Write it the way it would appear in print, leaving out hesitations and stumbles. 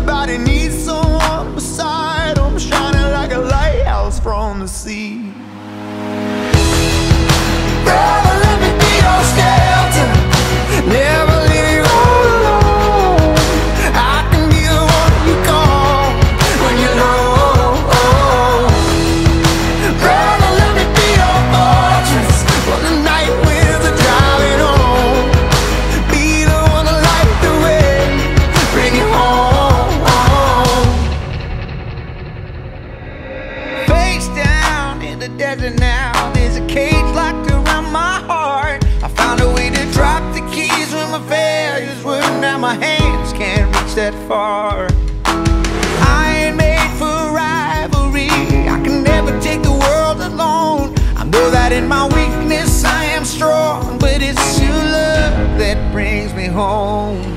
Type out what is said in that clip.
everybody needs someone beside them, shining like a lighthouse from the sea. Brother, let me be your shelter, never leave you all alone. I can be the one you call when you're low. Brother, let me be your fortress when the night winds are driving on. Be the one to light the way, bring you home. Face down in the desert now, there's a cage locked around my heart. I found a way to drop the keys when my failures were. Now my hands can't reach that far. I ain't made for rivalry, I can never take the world alone. I know that in my weakness I am strong, but it's your love that brings me home.